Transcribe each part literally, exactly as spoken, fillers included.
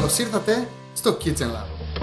Καλώς ήρθατε στο Kitchen Lab.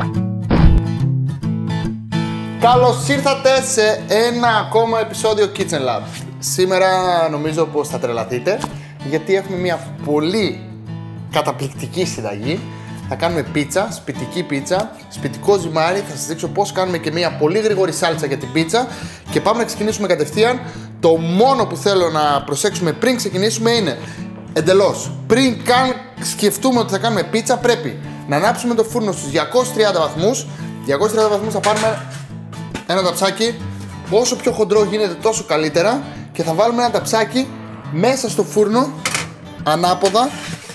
Καλώς ήρθατε σε ένα ακόμα επεισόδιο Kitchen Lab. Σήμερα νομίζω πως θα τρελαθείτε, γιατί έχουμε μια πολύ καταπληκτική συνταγή. Θα κάνουμε πίτσα, σπιτική πίτσα, σπιτικό ζυμάρι. Θα σας δείξω πώς κάνουμε και μια πολύ γρήγορη σάλτσα για την πίτσα. Και πάμε να ξεκινήσουμε κατευθείαν. Το μόνο που θέλω να προσέξουμε πριν ξεκινήσουμε είναι εντελώς, πριν καν σκεφτούμε ότι θα κάνουμε πίτσα, πρέπει να ανάψουμε το φούρνο στους διακόσιους τριάντα βαθμούς. διακόσιους τριάντα βαθμούς θα πάρουμε ένα ταψάκι, όσο πιο χοντρό γίνεται τόσο καλύτερα, και θα βάλουμε ένα ταψάκι μέσα στο φούρνο, ανάποδα.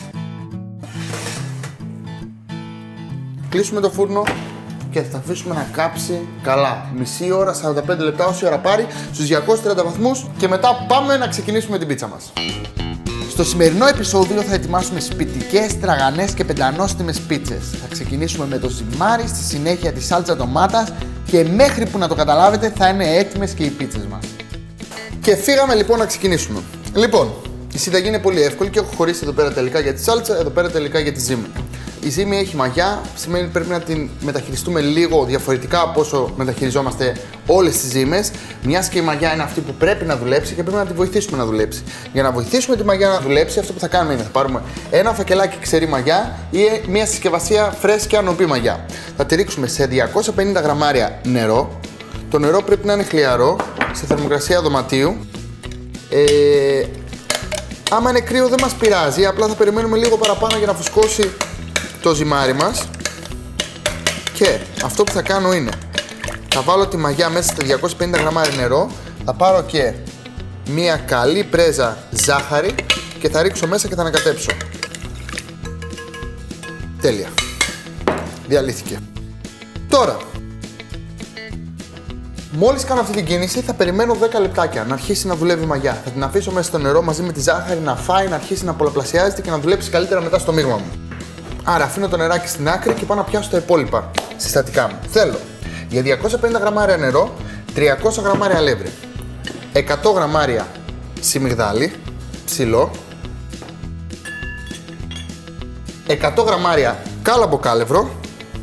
Κλείσουμε το φούρνο και θα αφήσουμε να κάψει καλά. Μισή ώρα, σαράντα πέντε λεπτά, όση ώρα πάρει, στους διακόσιους τριάντα βαθμούς, και μετά πάμε να ξεκινήσουμε την πίτσα μας. Στο σημερινό επεισόδιο θα ετοιμάσουμε σπιτικές, τραγανές και πεντανόστιμες πίτσες. Θα ξεκινήσουμε με το ζυμάρι, στη συνέχεια τη σάλτσα ντομάτας, και μέχρι που να το καταλάβετε θα είναι έτοιμες και οι πίτσες μας. Και φύγαμε λοιπόν να ξεκινήσουμε. Λοιπόν, η συνταγή είναι πολύ εύκολη και έχω χωρίσει εδώ πέρα τελικά για τη σάλτσα, εδώ πέρα τελικά για τη ζύμη. Η ζύμη έχει μαγιά, σημαίνει ότι πρέπει να την μεταχειριστούμε λίγο διαφορετικά από όσο μεταχειριζόμαστε όλες τις ζύμες. Μιας και η μαγιά είναι αυτή που πρέπει να δουλέψει και πρέπει να τη βοηθήσουμε να δουλέψει. Για να βοηθήσουμε τη μαγιά να δουλέψει, αυτό που θα κάνουμε είναι θα πάρουμε ένα φακελάκι ξερή μαγιά ή μια συσκευασία φρέσκια νοπή μαγιά. Θα τη ρίξουμε σε διακόσια πενήντα γραμμάρια νερό. Το νερό πρέπει να είναι χλιαρό, σε θερμοκρασία δωματίου. Ε, άμα είναι κρύο δεν μας πειράζει, απλά θα περιμένουμε λίγο παραπάνω για να φουσκώσει το ζυμάρι μας. Και αυτό που θα κάνω είναι θα βάλω τη μαγιά μέσα στα διακόσια πενήντα γραμμάρια νερό, θα πάρω και μία καλή πρέζα ζάχαρη και θα ρίξω μέσα και θα ανακατέψω. Τέλεια. Διαλύθηκε. Τώρα, μόλις κάνω αυτή την κίνηση θα περιμένω δέκα λεπτάκια να αρχίσει να δουλεύει η μαγιά. Θα την αφήσω μέσα στο νερό μαζί με τη ζάχαρη να φάει, να αρχίσει να πολλαπλασιάζεται και να δουλέψει καλύτερα μετά στο μείγμα μου. Άρα αφήνω το νεράκι στην άκρη και πάω να πιάσω τα υπόλοιπα συστατικά μου. Θέλω για διακόσια πενήντα γραμμάρια νερό, τριακόσια γραμμάρια αλεύρι, εκατό γραμμάρια σιμιγδάλι, ψηλό, εκατό γραμμάρια κάλαμπο-κάλευρο,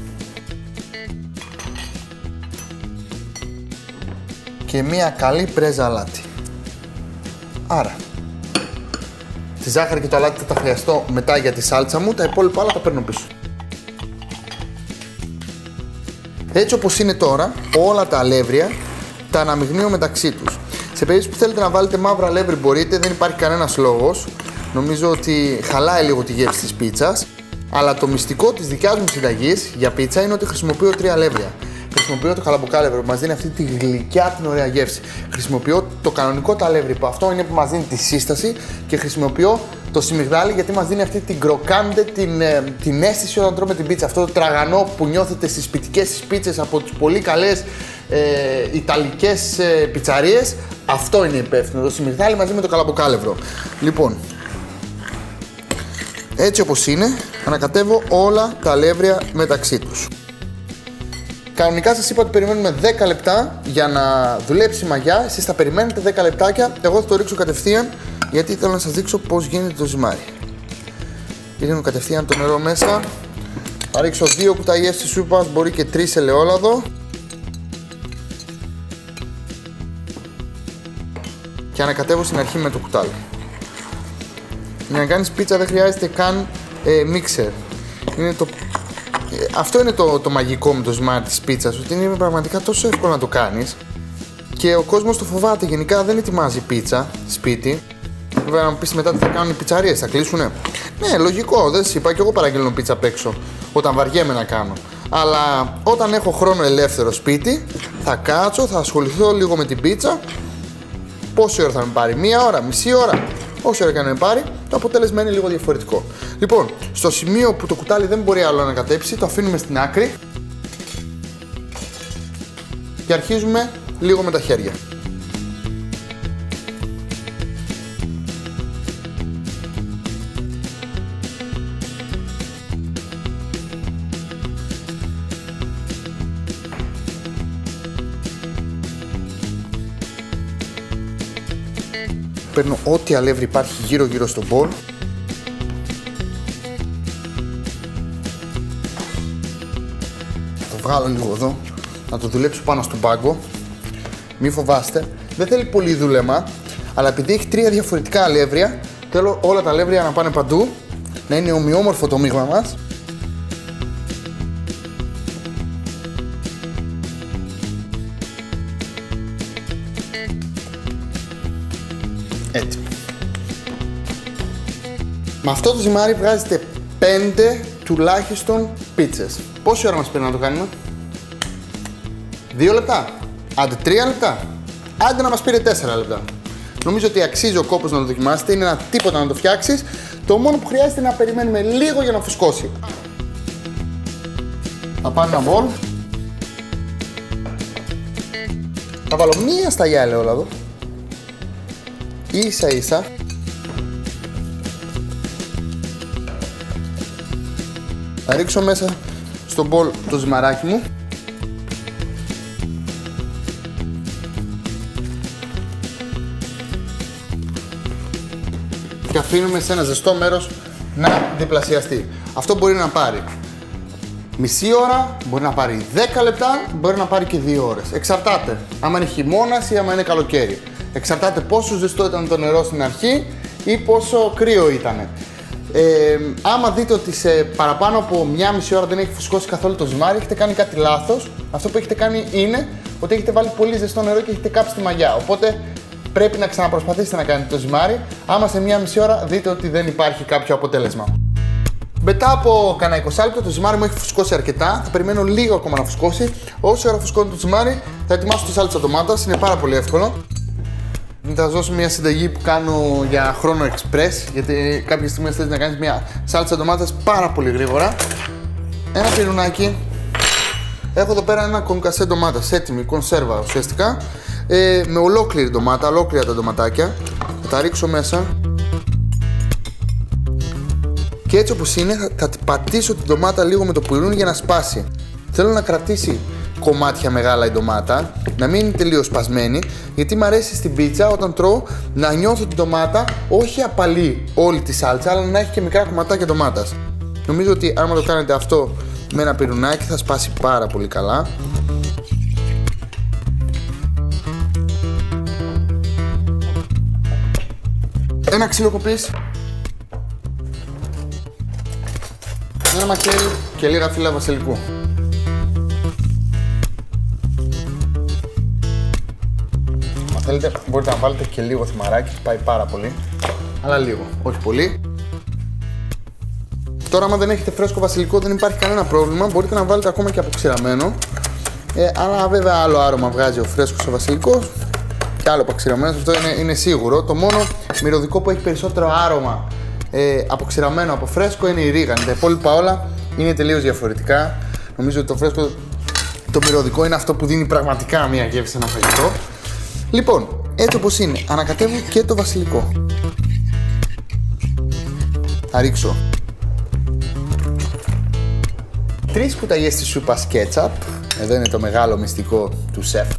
και μία καλή πρέζα αλάτι. Άρα τη ζάχαρη και το αλάτι θα τα χρειαστώ μετά για τη σάλτσα μου, τα υπόλοιπα άλλα τα παίρνω πίσω. Έτσι όπως είναι τώρα, όλα τα αλεύρια τα αναμειγνύω μεταξύ τους. Σε περίπτωση που θέλετε να βάλετε μαύρο αλεύρι μπορείτε, δεν υπάρχει κανένας λόγος. Νομίζω ότι χαλάει λίγο τη γεύση της πίτσας. Αλλά το μυστικό της δικιάς μου συνταγής για πίτσα είναι ότι χρησιμοποιώ τρία αλεύρια. Χρησιμοποιώ το καλαμποκάλευρο που μας δίνει αυτή τη γλυκιά την ωραία γεύση. Χρησιμοποιώ το κανονικό το αλεύρι που αυτό είναι που μας δίνει τη σύσταση, και χρησιμοποιώ το σιμιγδάλι γιατί μας δίνει αυτή την κροκάντε, την, την αίσθηση όταν τρώμε την πίτσα. Αυτό το τραγανό που νιώθετε στις σπιτικές τις πίτσες από τις πολύ καλές ε, ιταλικές ε, πιτσαρίες. Αυτό είναι υπεύθυνο, το σιμιγδάλι μαζί με το καλαμποκάλευρο. Λοιπόν, έτσι όπως είναι, ανακατεύω όλα τα αλεύρια μεταξύ τους. Κανονικά σας είπα ότι περιμένουμε δέκα λεπτά για να δουλέψει η μαγιά. Εσείς θα περιμένετε δέκα λεπτάκια. Εγώ θα το ρίξω κατευθείαν γιατί θέλω να σας δείξω πώς γίνεται το ζυμάρι. Ρίχνω κατευθείαν το νερό μέσα. Θα ρίξω δύο κουταλιές της σούπας, μπορεί και τρεις ελαιόλαδο. Και ανακατεύω στην αρχή με το κουτάλι. Για να κάνεις πίτσα δεν χρειάζεται καν ε, μίξερ. Είναι το... Αυτό είναι το, το μαγικό με το ζυμάρι της πίτσας, ότι είναι πραγματικά τόσο εύκολο να το κάνεις και ο κόσμος το φοβάται. Γενικά δεν ετοιμάζει πίτσα σπίτι. Βέβαια να μου πεις μετά τι θα κάνουν οι πιτσαρίες, θα κλείσουνε. Ναι, λογικό, δεν σας είπα, και εγώ παραγγέλνω πίτσα απ' έξω όταν βαριέμαι να κάνω. Αλλά όταν έχω χρόνο ελεύθερο σπίτι, θα κάτσω, θα ασχοληθώ λίγο με την πίτσα. Πόση ώρα θα με πάρει, μία ώρα, μισή ώρα, όση ώρα και να με πάρει, το αποτέλεσμα είναι λίγο διαφορετικό. Λοιπόν, στο σημείο που το κουτάλι δεν μπορεί άλλο να ανακατέψει, το αφήνουμε στην άκρη και αρχίζουμε λίγο με τα χέρια. Παίρνω ό,τι αλεύρι υπάρχει γύρω γύρω στο μπολ βγάλω λίγο εδώ, να το δουλέψω πάνω στον πάγκο. Μη φοβάστε, δεν θέλει πολύ δούλεμα, αλλά επειδή έχει τρία διαφορετικά αλεύρια, θέλω όλα τα αλεύρια να πάνε παντού, να είναι ομοιόμορφο το μείγμα μας. Έτσι. Με αυτό το ζυμάρι βγάζετε πέντε τουλάχιστον πίτσες. Πόση ώρα μας πήρε να το κάνουμε? δύο λεπτά. Άντε τρία λεπτά. Άντε να μας πήρε τέσσερα λεπτά. Νομίζω ότι αξίζει ο κόπος να το δοκιμάσετε. Είναι ένα τίποτα να το φτιάξεις. Το μόνο που χρειάζεται είναι να περιμένουμε λίγο για να φουσκώσει. Θα πάρω ένα μπολ. Θα βάλω μία σταγιά ελαιόλαδο. Ίσα ίσα. Θα ρίξω μέσα στο μπολ το ζυμαράκι μου. Και αφήνουμε σε ένα ζεστό μέρος να διπλασιαστεί. Αυτό μπορεί να πάρει μισή ώρα, μπορεί να πάρει δέκα λεπτά, μπορεί να πάρει και δύο ώρες. Εξαρτάται άμα είναι χειμώνας ή άμα είναι καλοκαίρι. Εξαρτάται πόσο ζεστό ήταν το νερό στην αρχή ή πόσο κρύο ήταν. Ε, άμα δείτε ότι σε παραπάνω από μία μισή ώρα δεν έχει φουσκώσει καθόλου το ζυμάρι, έχετε κάνει κάτι λάθος. Αυτό που έχετε κάνει είναι ότι έχετε βάλει πολύ ζεστό νερό και έχετε κάψει τη μαγιά. Οπότε πρέπει να ξαναπροσπαθήσετε να κάνετε το ζυμάρι. Άμα σε μία μισή ώρα δείτε ότι δεν υπάρχει κάποιο αποτέλεσμα. Μετά από κανένα είκοσι λεπτό το ζυμάρι μου έχει φουσκώσει αρκετά. Θα περιμένω λίγο ακόμα να φουσκώσει. Όσο ώρα φουσκώνει το ζυμάρι, θα ετοιμάσω τη σάλτσα ντομάτας. Είναι πάρα πολύ εύκολο. Θα σας δώσω μια συνταγή που κάνω για χρόνο express, γιατί κάποια στιγμή θέλεις να κάνεις μια σάλτσα ντομάτας πάρα πολύ γρήγορα. Ένα πυρουνάκι. Έχω εδώ πέρα ένα κονκασέ ντομάτας, έτοιμη κονσέρβα ουσιαστικά, ε, με ολόκληρη ντομάτα, ολόκληρα τα ντοματάκια. Θα τα ρίξω μέσα. Και έτσι όπως είναι θα, θα πατήσω την ντομάτα λίγο με το πυρούνι για να σπάσει. Θέλω να κρατήσει κομμάτια μεγάλα η ντομάτα, να μην είναι τελείως σπασμένη, γιατί μου αρέσει στην πίτσα όταν τρώω να νιώθω την ντομάτα όχι απαλή όλη τη σάλτσα, αλλά να έχει και μικρά κομματάκια ντομάτας. Νομίζω ότι άμα το κάνετε αυτό με ένα πυρουνάκι θα σπάσει πάρα πολύ καλά. Ένα ξύλο κοπής, ένα μακέρι και λίγα φύλλα βασιλικού. Θέλετε, μπορείτε να βάλετε και λίγο θυμαράκι, πάει πάρα πολύ, αλλά λίγο, όχι πολύ. Τώρα, άμα δεν έχετε φρέσκο βασιλικό, δεν υπάρχει κανένα πρόβλημα, μπορείτε να βάλετε ακόμα και αποξηραμένο. Ε, αλλά βέβαια άλλο άρωμα βγάζει ο φρέσκος ο βασιλικός και άλλο αποξηραμένος, αυτό είναι, είναι σίγουρο. Το μόνο μυρωδικό που έχει περισσότερο άρωμα ε, αποξηραμένο από φρέσκο είναι η ρίγανη. Τα υπόλοιπα όλα είναι τελείως διαφορετικά. Νομίζω ότι το φρέσκο, το μυρωδικό είναι αυτό που δίνει πραγματικά μια γεύση σε ένα φαγητό. Λοιπόν, έτσι όπως είναι, ανακατεύω και το βασιλικό. Θα ρίξω τρεις κουταλιές της σούπας κέτσαπ. Εδώ είναι το μεγάλο μυστικό του σεφ.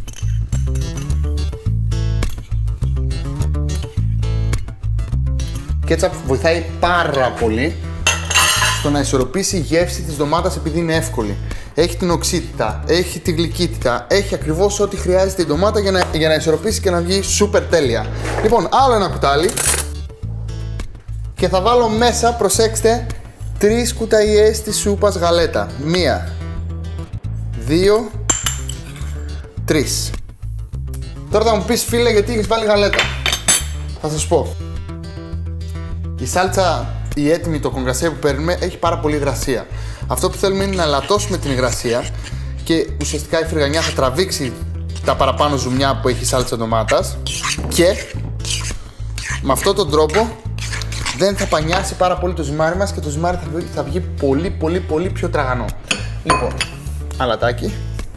Κέτσαπ βοηθάει πάρα πολύ στο να ισορροπήσει η γεύση της ντομάτας επειδή είναι εύκολη. Έχει την οξύτητα, έχει τη γλυκύτητα, έχει ακριβώς ό,τι χρειάζεται η ντομάτα για να, για να ισορροπήσει και να βγει σούπερ τέλεια. Λοιπόν, άλλο ένα κουτάλι και θα βάλω μέσα, προσέξτε, τρεις κουταλιές της σούπας γαλέτα. Μία, δύο, τρεις. Τώρα θα μου πεις, φίλε, γιατί έχεις βάλει γαλέτα. Θα σας πω. Η σάλτσα, η έτοιμη, το κονγκασέ που παίρνουμε, έχει πάρα πολύ υγρασία. Αυτό που θέλουμε είναι να ελαττώσουμε την υγρασία και ουσιαστικά η φρυγανιά θα τραβήξει τα παραπάνω ζουμιά που έχει η σάλτσα ντομάτας και με αυτόν τον τρόπο δεν θα πανιάσει πάρα πολύ το ζυμάρι μας και το ζυμάρι θα βγει, θα βγει πολύ πολύ πολύ πιο τραγανό. Λοιπόν, αλατάκι,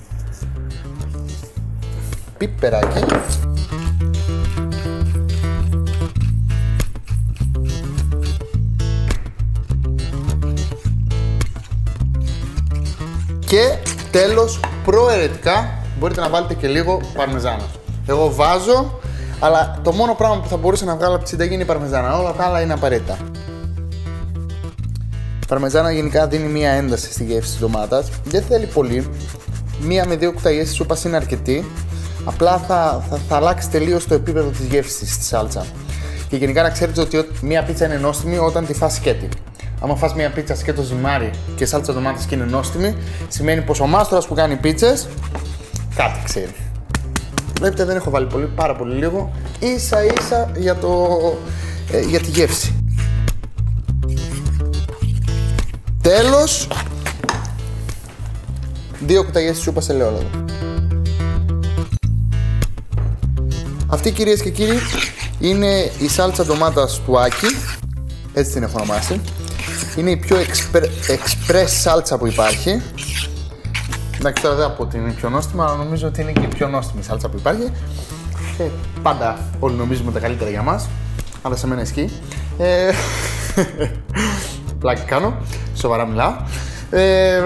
πιπεράκι, και τέλος, προαιρετικά μπορείτε να βάλετε και λίγο παρμεζάνα. Εγώ βάζω, αλλά το μόνο πράγμα που θα μπορούσα να βγάλω από τη συνταγή είναι η παρμεζάνα. Όλα τα άλλα είναι απαραίτητα. Η παρμεζάνα γενικά δίνει μία ένταση στη γεύση της ντομάτας. Δεν θέλει πολύ, μία με δύο κουταλιές της σούπας είναι αρκετή. Απλά θα, θα, θα αλλάξει τελείως το επίπεδο της γεύσης στη σάλτσα. Και γενικά να ξέρετε ότι μία πίτσα είναι νόστιμη όταν τη φας σκέτη. Άμα φας μία πίτσα σκέτο ζυμάρι και σάλτσα ντομάτας και είναι νόστιμη, σημαίνει πως ο μάστορας που κάνει πίτσες κάτι ξέρει. Βλέπετε, δεν έχω βάλει πολύ, πάρα πολύ λίγο, ίσα ίσα για, το, ε, για τη γεύση. Τέλος, δύο κουταλιές της σούπας ελαιόλαδο. Αυτή, κυρίες και κύριοι, είναι η σάλτσα ντομάτας του Άκη, έτσι την έχω ονομάσει. Είναι η πιο express σάλτσα που υπάρχει. Εντάξει, τώρα δεν θα πω ότι είναι η πιο νόστιμη, αλλά νομίζω ότι είναι και η πιο νόστιμη σάλτσα που υπάρχει. Ε, πάντα όλοι νομίζουμε τα καλύτερα για μας, αλλά σε μένα ισχύει. Ε, πλάκι κάνω, σοβαρά μιλάω. Ε,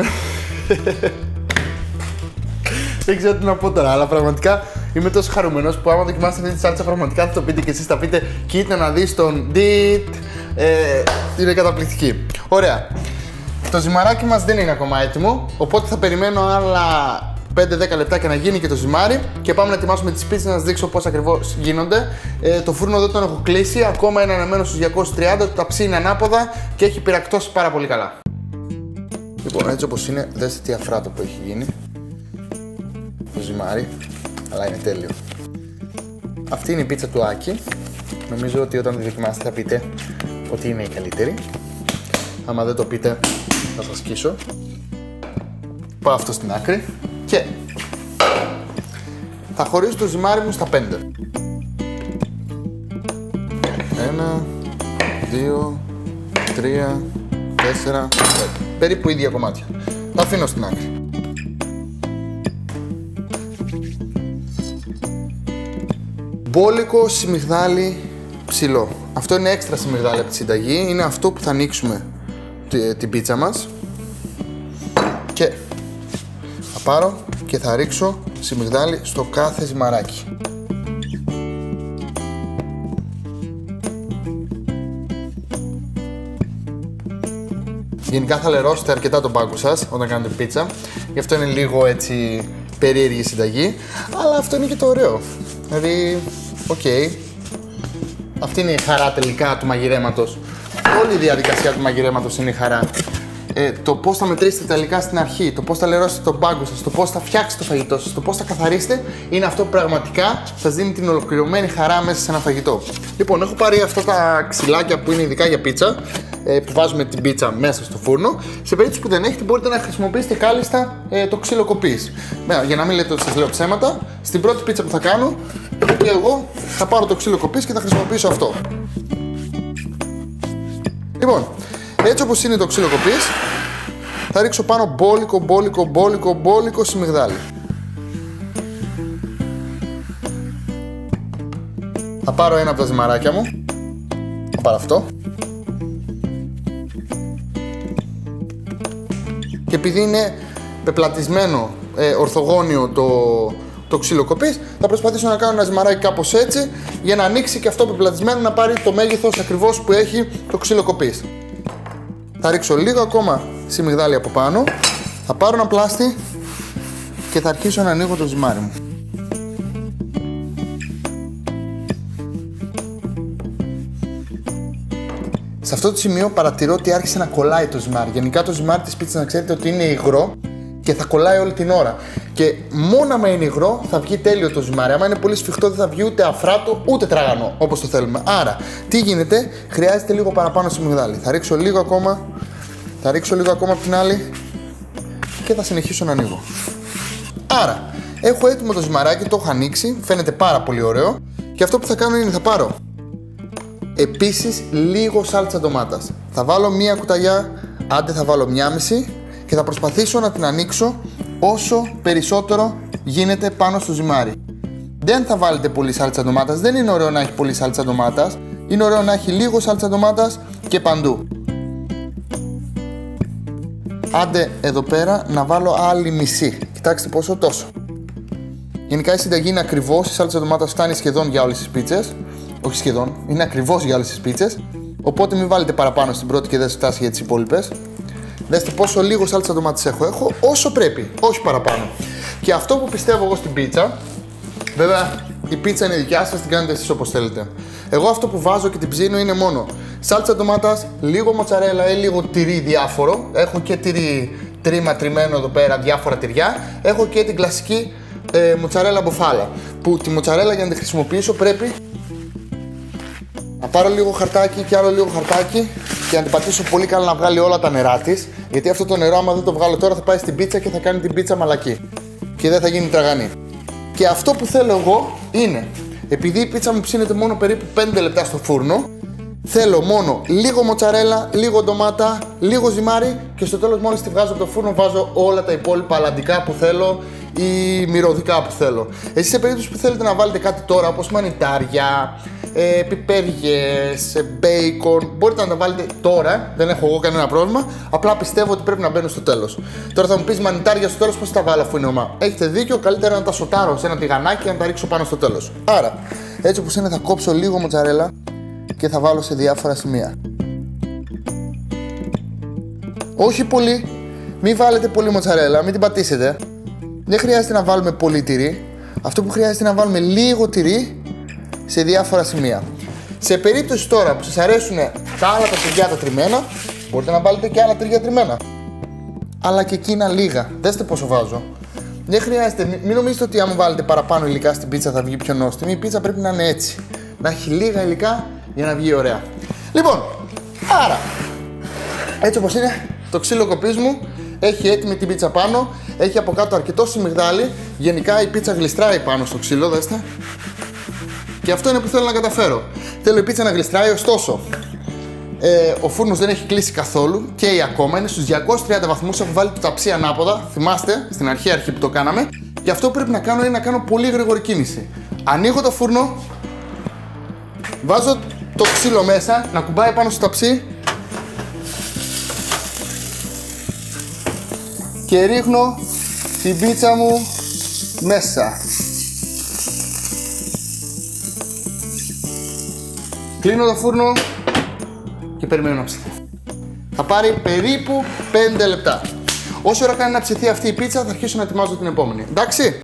δεν ξέρω τι να πω τώρα, αλλά πραγματικά είμαι τόσο χαρούμενος που άμα δοκιμάσετε αυτή τη σάλτσα πραγματικά θα το πείτε και εσείς, θα πείτε κοίτα να δεις τον Ντιτ. Ε, είναι καταπληκτική. Ωραία. Το ζυμαράκι μας δεν είναι ακόμα έτοιμο, οπότε θα περιμένω άλλα πέντε δέκα λεπτάκια να γίνει και το ζυμάρι και πάμε να ετοιμάσουμε τις πίτσες, να σας δείξω πώς ακριβώς γίνονται. Ε, το φούρνο εδώ τον έχω κλείσει, ακόμα είναι αναμένο στους διακόσιους τριάντα, το ταψί είναι ανάποδα και έχει πυρακτώσει πάρα πολύ καλά. Λοιπόν, έτσι όπως είναι, δέστε τι αφράτο που έχει γίνει το ζυμάρι, αλλά είναι τέλειο. Αυτή είναι η πίτσα του Άκη. Νομίζω ότι όταν τη δοκιμάσετε θα πείτε ότι είναι η καλύτερη. Άμα δεν το πείτε, θα σας σκίσω. Πάω αυτό στην άκρη και θα χωρίσω το ζυμάρι μου στα πέντε. Ένα, δύο, τρία, τέσσερα, πέντε. Περίπου ίδια κομμάτια. Τα αφήνω στην άκρη. Μπόλικο σιμιγδάλι ψηλό. Αυτό είναι έξτρα σιμιγδάλι από τη συνταγή. Είναι αυτό που θα ανοίξουμε την πίτσα μας. Και θα πάρω και θα ρίξω σιμιγδάλι στο κάθε ζυμαράκι. Γενικά θα λερώσετε αρκετά τον πάγκο σας όταν κάνετε πίτσα. Γι' αυτό είναι λίγο έτσι περίεργη συνταγή. Αλλά αυτό είναι και το ωραίο. Δηλαδή, οκ. Okay. Αυτή είναι η χαρά τελικά του μαγειρέματος. Όλη η διαδικασία του μαγειρέματος είναι η χαρά. Ε, το πώς θα μετρήσετε τα υλικά στην αρχή, το πώς θα λερώσετε τον πάγκο σας, το πώς θα φτιάξετε το φαγητό σας, το πώς θα καθαρίσετε, είναι αυτό που πραγματικά σας δίνει την ολοκληρωμένη χαρά μέσα σε ένα φαγητό. Λοιπόν, έχω πάρει αυτά τα ξυλάκια που είναι ειδικά για πίτσα, ε, που βάζουμε την πίτσα μέσα στο φούρνο. Σε περίπτωση που δεν έχετε, μπορείτε να χρησιμοποιήσετε κάλλιστα ε, το ξύλο κοπής. Για να μην λέτε ότι σας λέω ψέματα, στην πρώτη πίτσα που θα κάνω, εγώ θα πάρω το ξύλο κοπής και θα χρησιμοποιήσω αυτό. Λοιπόν, έτσι όπως είναι το ξύλο κοπής, θα ρίξω πάνω μπόλικο, μπόλικο, μπόλικο, μπόλικο σιμιγδάλι. Θα πάρω ένα από τα ζυμαράκια μου, θα πάρω αυτό. Και επειδή είναι πεπλατισμένο, ε, ορθογώνιο το, το ξύλο κοπής, θα προσπαθήσω να κάνω ένα ζυμαράκι κάπως έτσι, για να ανοίξει και αυτό πεπλατισμένο, να πάρει το μέγεθος ακριβώς που έχει το ξύλο κοπής. Θα ρίξω λίγο ακόμα σιμιγδάλι από πάνω, θα πάρω ένα πλάστη και θα αρχίσω να ανοίγω το ζυμάρι μου. Σε αυτό το σημείο παρατηρώ ότι άρχισε να κολλάει το ζυμάρι. Γενικά το ζυμάρι της πίτσας να ξέρετε ότι είναι υγρό και θα κολλάει όλη την ώρα. Και μόνο άμα είναι υγρό θα βγει τέλειο το ζυμάρι. Άμα είναι πολύ σφιχτό δεν θα βγει ούτε αφράτο ούτε τραγανό όπως το θέλουμε. Άρα, τι γίνεται, χρειάζεται λίγο παραπάνω σιμιγδάλι. Θα ρίξω λίγο ακόμα, θα ρίξω λίγο ακόμα από την άλλη και θα συνεχίσω να ανοίγω. Άρα, έχω έτοιμο το ζυμαράκι, το έχω ανοίξει, φαίνεται πάρα πολύ ωραίο. Και αυτό που θα κάνω είναι θα πάρω επίσης λίγο σάλτσα ντομάτας. Θα βάλω μία κουταλιά, άντε θα βάλω μία μισή και θα προσπαθήσω να την ανοίξω όσο περισσότερο γίνεται πάνω στο ζυμάρι. Δεν θα βάλετε πολύ σάλτσα ντομάτας, δεν είναι ωραίο να έχει πολύ σάλτσα ντομάτας. Είναι ωραίο να έχει λίγο σάλτσα ντομάτας και παντού. Άντε εδώ πέρα να βάλω άλλη μισή. Κοιτάξτε πόσο, τόσο. Γενικά η συνταγή είναι ακριβώς, η σάλτσα ντομάτας φτάνει σχεδόν για όλες τις πίτσες. Όχι σχεδόν, είναι ακριβώς για όλες τις πίτσες. Οπότε μην βάλετε παραπάνω στην πρώτη και δεν φτάσει για τις υπόλοιπες. Δέστε πόσο λίγο σάλτσα ντομάτας έχω. Έχω όσο πρέπει, όχι παραπάνω. Και αυτό που πιστεύω εγώ στην πίτσα, βέβαια η πίτσα είναι δικιά σας, την κάνετε εσείς όπως θέλετε. Εγώ αυτό που βάζω και την ψήνω είναι μόνο σάλτσα ντομάτας, λίγο μοτσαρέλα ή λίγο τυρί διάφορο. Έχω και τυρί τρίμα τριμμένο εδώ πέρα, διάφορα τυριά. Έχω και την κλασική ε, μοτσαρέλα μποφάλα. Που τη μοτσαρέλα για να τη χρησιμοποιήσω πρέπει να πάρω λίγο χαρτάκι και άλλο λίγο χαρτάκι και να την πατήσω πολύ καλά να βγάλει όλα τα νερά της. Γιατί αυτό το νερό, άμα δεν το βγάλω τώρα, θα πάει στην πίτσα και θα κάνει την πίτσα μαλακή. Και δεν θα γίνει τραγανή. Και αυτό που θέλω εγώ είναι, επειδή η πίτσα μου ψήνεται μόνο περίπου πέντε λεπτά στο φούρνο, θέλω μόνο λίγο μοτσαρέλα, λίγο ντομάτα, λίγο ζυμάρι και στο τέλος μόλις τη βγάζω από το φούρνο βάζω όλα τα υπόλοιπα αλλαντικά που θέλω ή μυρωδικά που θέλω. Εσείς σε περίπτωση που θέλετε να βάλετε κάτι τώρα όπως μανιτάρια, ε, πιπέριες, ε, μπέικον, μπορείτε να τα βάλετε τώρα, δεν έχω εγώ κανένα πρόβλημα, απλά πιστεύω ότι πρέπει να μπαίνουν στο τέλος. Τώρα θα μου πεις μανιτάρια στο τέλος πώς τα βάλω αφού είναι ομά. Έχετε δίκιο, καλύτερα να τα σοτάρω σε ένα τηγανάκι και να τα ρίξω πάνω στο τέλος. Άρα, έτσι όπως είναι θα κόψω λίγο μοτσαρέλα και θα βάλω σε διάφορα σημεία. Όχι πολύ, μην βάλετε πολύ μοτσαρέλα, μην την πατήσετε. Δεν χρειάζεται να βάλουμε πολύ τυρί. Αυτό που χρειάζεται είναι να βάλουμε λίγο τυρί σε διάφορα σημεία. Σε περίπτωση τώρα που σας αρέσουν τα άλλα τα τυριά τα τριμμένα, μπορείτε να βάλετε και άλλα τυριά τριμμένα. Αλλά και εκείνα λίγα. Δέστε πόσο βάζω. Δεν χρειάζεται, μην νομίζετε ότι άμα βάλετε παραπάνω υλικά στην πίτσα θα βγει πιο νόστιμη. Η πίτσα πρέπει να είναι έτσι. Να έχει λίγα υλικά για να βγει ωραία. Λοιπόν, άρα, έτσι όπως είναι το ξύλο κοπής μου, έχει έτοιμη την πίτσα πάνω, έχει από κάτω αρκετό σιμιγδάλι. Γενικά η πίτσα γλιστράει πάνω στο ξύλο, δέστε. Και αυτό είναι που θέλω να καταφέρω. Θέλω η πίτσα να γλιστράει, ωστόσο ε, ο φούρνος δεν έχει κλείσει καθόλου, καίει ακόμα, είναι στους διακόσιους τριάντα βαθμούς, έχω βάλει το ταψί ανάποδα, θυμάστε, στην αρχή αρχή που το κάναμε. Και αυτό που πρέπει να κάνω είναι να κάνω πολύ γρήγορη κίνηση. Ανοίγω το φούρνο, βάζω το ξύλο μέσα, να κουμπάει πάνω στο ταψί και ρίχνω την πίτσα μου μέσα. Κλείνω το φούρνο και περιμένω να ψηθεί. Θα πάρει περίπου πέντε λεπτά. Όσο ώρα κάνει να ψηθεί αυτή η πίτσα θα αρχίσω να ετοιμάζω την επόμενη. Εντάξει?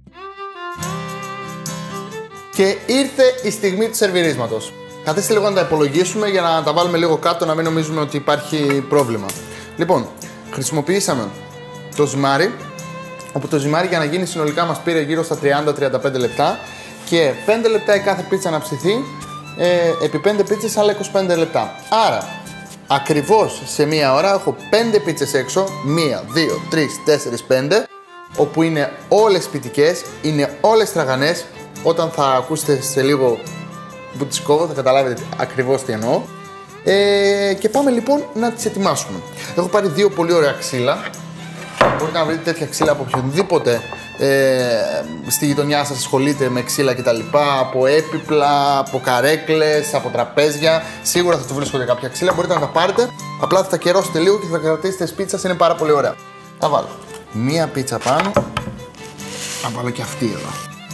Και ήρθε η στιγμή του σερβιρίσματος. Καθίστε λίγο να τα υπολογίσουμε για να τα βάλουμε λίγο κάτω, να μην νομίζουμε ότι υπάρχει πρόβλημα. Λοιπόν, χρησιμοποιήσαμε το ζυμάρι, όπου το ζυμάρι για να γίνει συνολικά μας πήρε γύρω στα τριάντα με τριάντα πέντε λεπτά και πέντε λεπτά η κάθε πίτσα να ψηθεί, ε, επί πέντε πίτσες άλλα είκοσι πέντε λεπτά. Άρα, ακριβώς σε μία ώρα έχω πέντε πίτσες έξω, μία, δύο, τρεις, τέσσερις, πέντε, όπου είναι όλες σπιτικές, είναι όλες τραγανές. Όταν θα ακούσετε σε λίγο που τις κόβω θα καταλάβετε ακριβώς τι εννοώ. Ε, και πάμε λοιπόν να τις ετοιμάσουμε. Έχω πάρει δύο πολύ ωραία ξύλα. Μπορείτε να βρείτε τέτοια ξύλα από οποιονδήποτε ε, στη γειτονιά σας ασχολείται με ξύλα κτλ. Από έπιπλα, από καρέκλες, από τραπέζια. Σίγουρα θα του βρίσκονται κάποια ξύλα. Μπορείτε να τα πάρετε. Απλά θα τα καιρώσετε λίγο και θα τα κρατήσετε στις πίτσες. Είναι πάρα πολύ ωραία. Θα βάλω μία πίτσα πάνω. Θα βάλω και αυτή εδώ.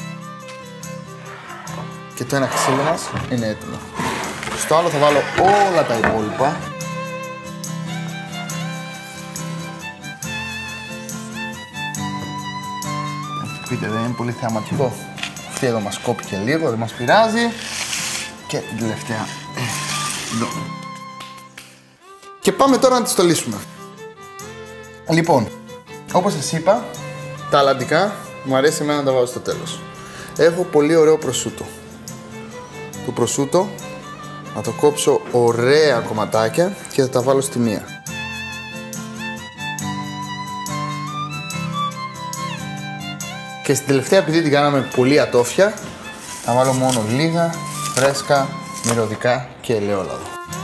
Και το ένα ξύλο μας είναι έτοιμο. Στο άλλο θα βάλω όλα τα υπόλοιπα. Πείτε, δεν είναι πολύ θεαματικό. Αυτή εδώ μας κόπηκε λίγο, δεν μας πειράζει. Και την τελευταία εδώ. Και πάμε τώρα να τη στολίσουμε. Λοιπόν, όπως σας είπα, τα αλλαντικά μου αρέσει εμένα να τα βάζω στο τέλος. Έχω πολύ ωραίο προσούτο. Το προσούτο να το κόψω ωραία κομματάκια και θα τα βάλω στη μία. Και στην τελευταία, επειδή την κάναμε πολύ ατόφια, θα βάλω μόνο λίγα φρέσκα μυρωδικά και ελαιόλαδο.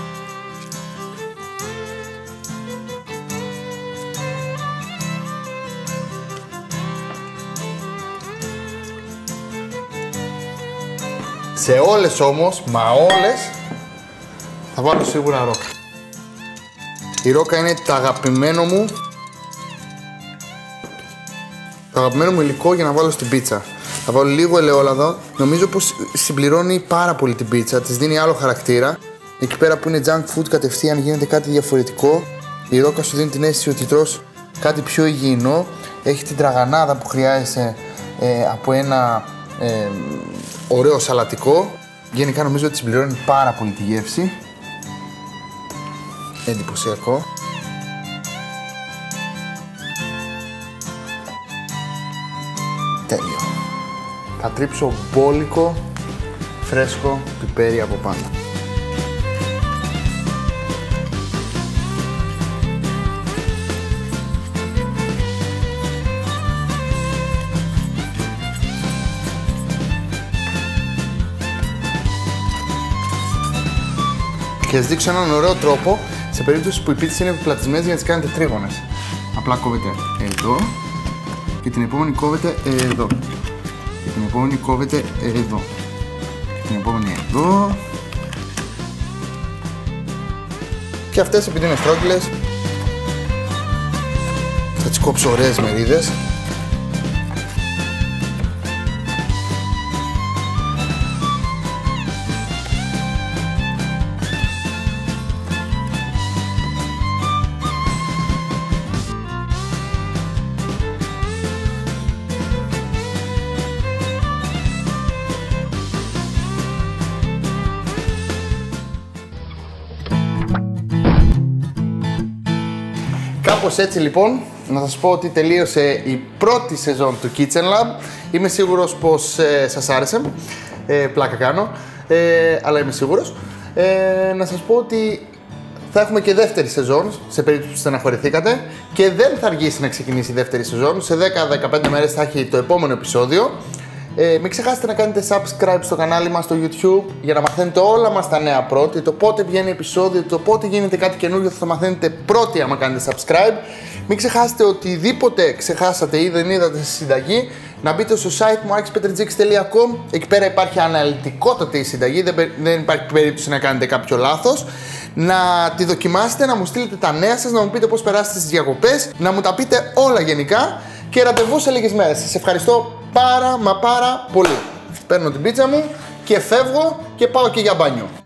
Σε όλες όμως, μα όλες, θα βάλω σίγουρα ρόκα. Η ρόκα είναι το αγαπημένο μου το αγαπημένο μου υλικό για να βάλω στην πίτσα. Θα βάλω λίγο ελαιόλαδο. Νομίζω πως συμπληρώνει πάρα πολύ την πίτσα, της δίνει άλλο χαρακτήρα. Εκεί πέρα που είναι junk food, κατευθείαν γίνεται κάτι διαφορετικό. Η ρόκα σου δίνει την αίσθηση ότι τρως κάτι πιο υγιεινό. Έχει την τραγανάδα που χρειάζεσαι ε, από ένα ε, ωραίο σαλατικό. Γενικά νομίζω ότι συμπληρώνει πάρα πολύ τη γεύση. Εντυπωσιακό. Τέλειο. Θα τρίψω μπόλικο φρέσκο πιπέρι από πάνω. Και θα σας δείξω έναν ωραίο τρόπο σε περίπτωση που οι πίτσες είναι επιπλατισμένες για να τις κάνετε τρίγωνες. Απλά κόβετε εδώ και την επόμενη κόβετε εδώ. Και την επόμενη κόβετε εδώ. Και την επόμενη εδώ. Και αυτές επειδή είναι στρόγγυλες θα τις κόψω ωραίες μερίδες. Κάπως έτσι λοιπόν, να σας πω ότι τελείωσε η πρώτη σεζόν του Kitchen Lab. Είμαι σίγουρος πως ε, σας άρεσε, ε, πλάκα κάνω, ε, αλλά είμαι σίγουρος. Ε, να σας πω ότι θα έχουμε και δεύτερη σεζόν, σε περίπτωση που στεναχωρηθήκατε, και δεν θα αργήσει να ξεκινήσει η δεύτερη σεζόν. Σε δέκα με δεκαπέντε μέρες θα έχει το επόμενο επεισόδιο. Ε, μην ξεχάσετε να κάνετε subscribe στο κανάλι μας στο YouTube για να μαθαίνετε όλα μας τα νέα πρώτοι, το πότε βγαίνει επεισόδιο, το πότε γίνεται κάτι καινούργιο θα το μαθαίνετε πρώτοι άμα κάνετε subscribe. Μην ξεχάσετε οτιδήποτε ξεχάσατε ή δεν είδατε στη συνταγή, να μπείτε στο site μου alex petrgix τελεία com. Εκεί πέρα υπάρχει αναλυτικότατη η συνταγή, δεν, δεν υπάρχει περίπτωση να κάνετε κάποιο λάθος. Να τη δοκιμάσετε, να μου στείλετε τα νέα σας, να μου πείτε πώς περάσετε στις διακοπές, να μου τα πείτε όλα γενικά και ραντεβού σε λίγες μέρες. Σας ευχαριστώ πάρα μα πάρα πολύ. Παίρνω την πίτσα μου και φεύγω και πάω και για μπάνιο.